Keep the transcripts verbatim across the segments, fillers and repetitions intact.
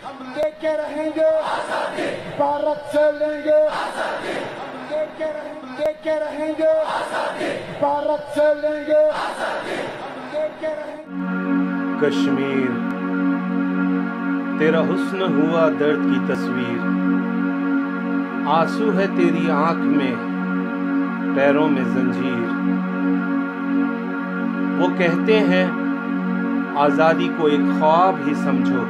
लेके रहेंगे, भारत से लेंगे, लेके रहेंगे, लेके रहेंगे, भारत से लेंगे, लेके रहेंगे। कश्मीर तेरा हुस्न हुआ दर्द की तस्वीर, आंसू है तेरी आंख में, पैरों में जंजीर। वो कहते हैं आजादी को एक ख्वाब ही समझो,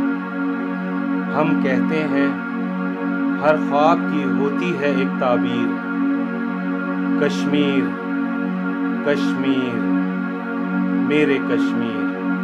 हम कहते हैं हर ख्वाब की होती है एक ताबीर। कश्मीर कश्मीर मेरे कश्मीर।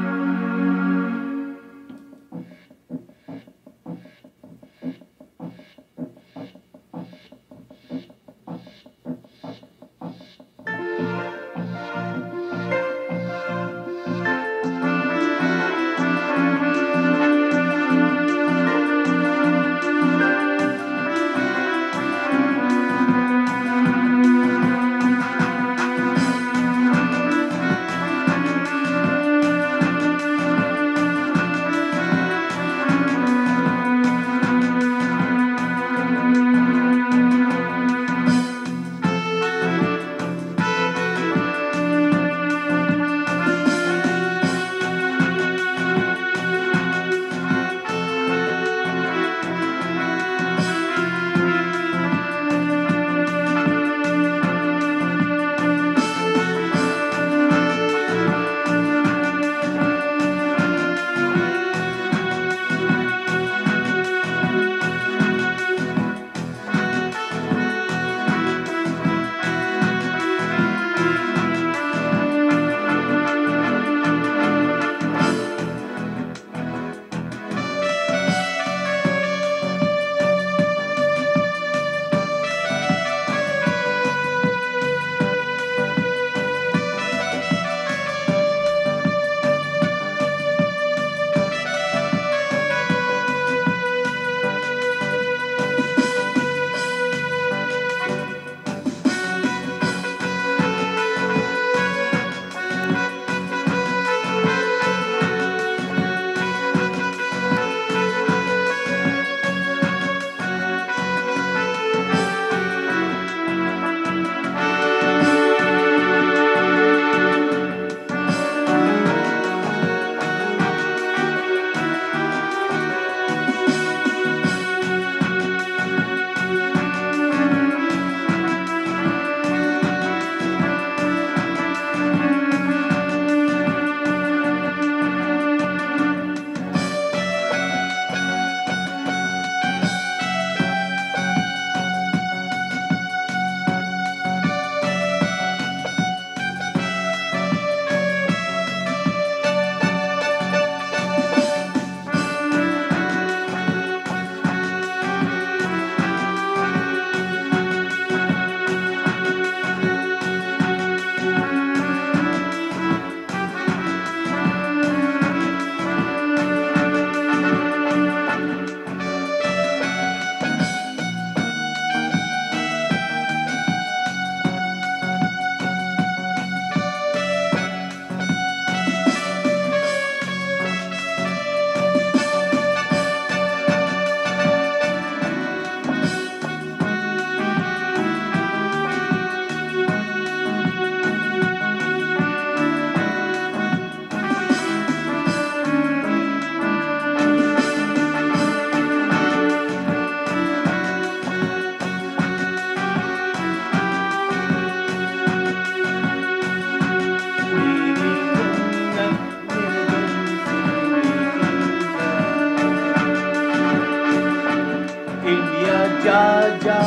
जा जा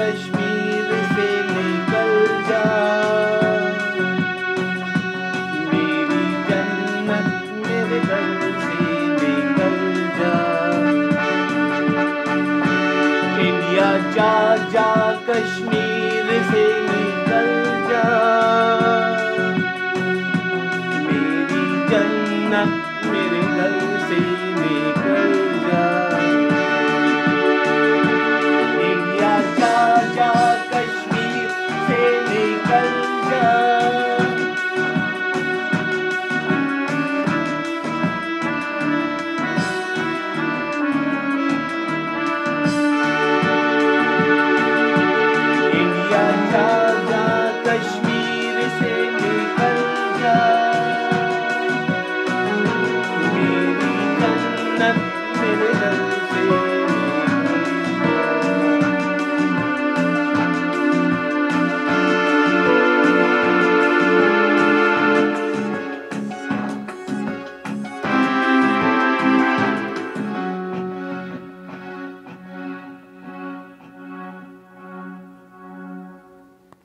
कश्मीर से निकल जा, मेरी जन्नत मेरे घर से निकल जा। इंडिया जा जा कश्मीर से निकल जा, मेरी जन्नत मेरे घर से निकल